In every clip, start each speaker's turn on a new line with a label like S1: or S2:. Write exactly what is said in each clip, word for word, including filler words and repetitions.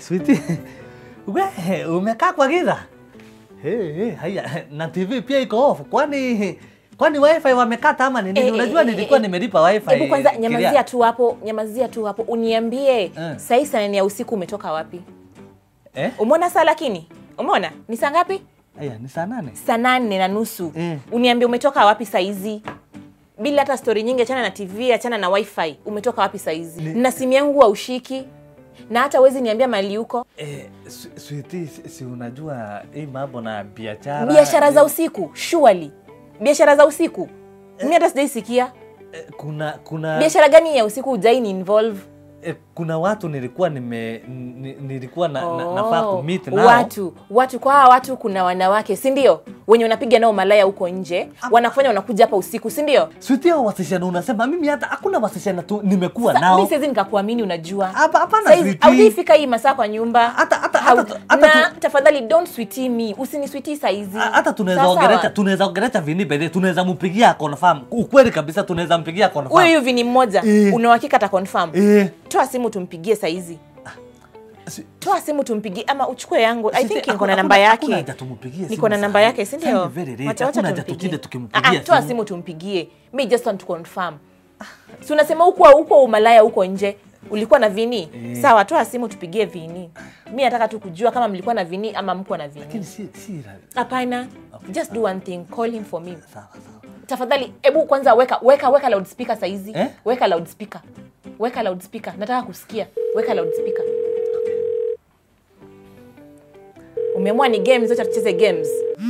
S1: sweetie. Wewe umekaa kwa giza? Hey, hey, haya na T V pia iko off. Kwani kwani wifi wamekata ama nini?
S2: Eh,
S1: Unajua
S2: eh,
S1: nilikuwa
S2: eh,
S1: nimelipa wifi.
S2: Hebu kwanza nyamazia tu hapo, nyamazia tu hapo. Uniambie
S1: eh.
S2: Saa saa nane ya usiku umetoka wapi?
S1: Eh?
S2: Umeona saa lakini? Umeona? Ni saa ngapi?
S1: Aya, ni saa nane.
S2: Saa nane na nusu.
S1: Eh.
S2: Uniambie umetoka wapi saa hizi? Bila hata story nyingi, achana na T V, achana na wifi. Umetoka wapi saa hizi? Na simu yangu wa ushiki. Na hata wezi niambia mali uko.
S1: Eh, sweetie, si, si unajua hii mambo na biashara.
S2: Biashara za usiku, surely. Biashara za usiku. Eh. Mimi hata sijaisikia.
S1: Eh, kuna kuna
S2: biashara gani ya usiku hujaini involve?
S1: Eh, kuna watu nilikuwa nime nilikuwa na, oh, na, nafaa kumit nao.
S2: Watu, watu kwa watu kuna wanawake, si ndio? Wenye unapiga nao malaya huko nje, wanafanya wanakuja hapa usiku, si ndio?
S1: Sweetie, wasishana unasema mimi hata hakuna wasishana tu nimekuwa nao.
S2: Mimi siwezi nikakuamini, unajua.
S1: Hapa hapana sweetie.
S2: Haujifika hii masaa kwa nyumba.
S1: Hata hata hata hata
S2: tafadhali don't sweetie me. Usini sweetie saa hizi.
S1: Hata tunaweza ongelea tunaweza ongelea Vini bede, tunaweza mpigia confirm. Ukweli kabisa tunaweza mpigia confirm.
S2: Wewe hiyo Vini mmoja,
S1: eh,
S2: una uhakika ata confirm?
S1: Eh.
S2: Toa simu tumpigie saa hizi. Toa simu tumpigie ama uchukue yangu. I think niko na namba yake. Niko na namba yake, si ndio? Wacha wacha tukimpigie tukimpigia. Toa simu tumpigie. Me just want to confirm. Si unasema huko huko umalaya huko nje. Ulikuwa na Vini? Eh. Sawa, toa simu tupigie Vini. Mimi nataka tu kujua kama mlikuwa na Vini ama mko na Vini.
S1: Lakini si si.
S2: Hapana. Just do one thing, call him for me. Sawa sawa. Tafadhali, hebu kwanza weka weka weka loudspeaker saa hizi. Eh? Weka loudspeaker. Weka loudspeaker. Nataka kusikia. Weka loudspeaker. Umeamua ni games, zote tucheze games.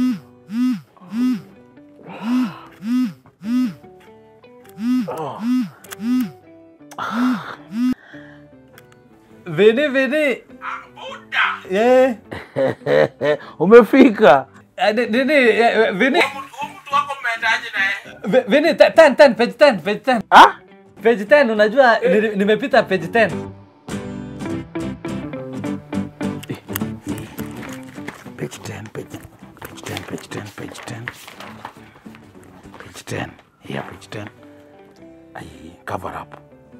S1: Vini Vini.
S3: Buda.
S1: Eh.
S3: Umefika.
S1: Nini Vini?
S3: Mtu wako mmeendaje naye?
S1: Vini ten ten page ten page ten.
S3: Ah?
S1: Page ten unajua nimepita page ten.
S3: Page ten, page page ten, page ten, page ten. Page ten. Yeah, page ten. I cover up.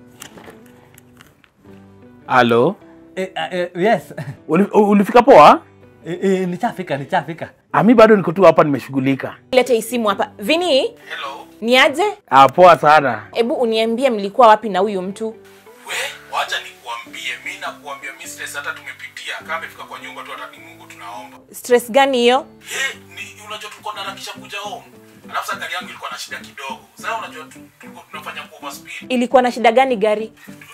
S3: Hello?
S1: Eh, eh, yes.
S3: Ulifika poa?
S1: Eh, eh, nichafika, nichafika.
S3: Ami bado niko tu hapa nimeshughulika.
S2: Leta simu hapa. Vini?
S3: Hello.
S2: Ni aje?
S3: Ah, poa sana.
S2: Hebu uniambie mlikuwa wapi na huyu mtu?
S3: We, wacha nikuambie. Mimi nakuambia mistress hata tumepitia. Kama amefika kwa nyumba tu hata ni Mungu tunaomba.
S2: Stress gani hiyo?
S3: Eh, ni unajua tulikuwa tunaharakisha kuja home. Alafu sasa gari yangu ilikuwa na shida kidogo. Sasa unajua tulikuwa tunafanya kwa overspeed.
S2: Ilikuwa na shida gani gari?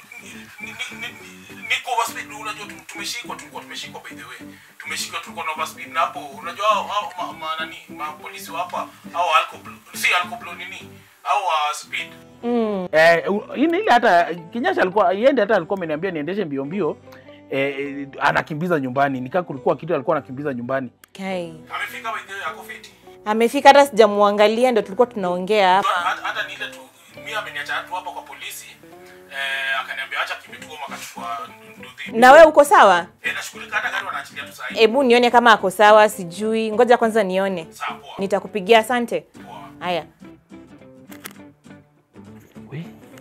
S3: Niko overspeed, unajua tumeshikwa, tulikuwa tumeshikwa by the way. Tumeshikwa tulikuwa na overspeed na hapo unajua hao ma nani, ma polisi hapa au alcohol, si alcohol nini? Au speed.
S2: Mm.
S3: Eh, ile hata Kinyasha alikuwa yende hata alikuwa ameniambia niendeshe mbio mbio. Eh, anakimbiza nyumbani. Nika kulikuwa kitu alikuwa anakimbiza nyumbani.
S2: Okay.
S3: Amefika by the way yako fiti.
S2: Amefika, hata sijamuangalia, ndio tulikuwa tunaongea hapa.
S3: Hata ni ile tu mimi ameniacha tu hapa kwa polisi. Eh, akaniambia acha kimetuoma akachukua nduthi.
S2: Na wewe uko sawa?
S3: Eh, nashughulika hata gari wanaachilia tu sasa hivi.
S2: Hebu nione kama ako sawa, sijui. Ngoja kwanza nione.
S3: Sawa poa.
S2: Nitakupigia, asante.
S3: Poa.
S2: Haya.
S3: We.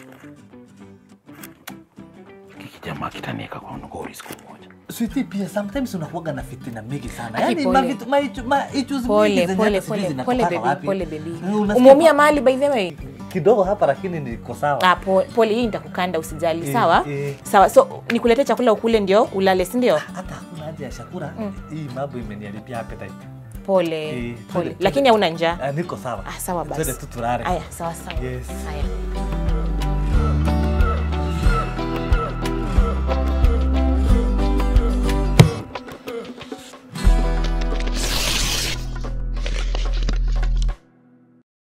S3: Kiki jamaa kitanieka kwa ngori siku moja.
S1: Sweetie, pia sometimes unakuwaga na fitina mingi sana.
S2: Yaani
S1: Yaani mavitu ma ma issues
S2: pole pole pole pole baby, pole baby. Umeumia mahali by the way?
S1: Kidogo hapa lakini niko sawa.
S2: Ah, pole, pole hii nitakukanda usijali,
S1: e,
S2: sawa?
S1: E.
S2: Sawa. So nikuletee chakula ukule ndio ulale, si ndio?
S1: Hata hakuna haja ya chakula. Mm. Hii mambo imeniharibia appetite.
S2: Pole.
S1: E,
S2: pole. Lakini hauna njaa?
S1: Ah, niko sawa.
S2: Ah, sawa basi.
S1: Twende tu tulale.
S2: Haya, sawa sawa.
S1: Yes.
S2: Haya.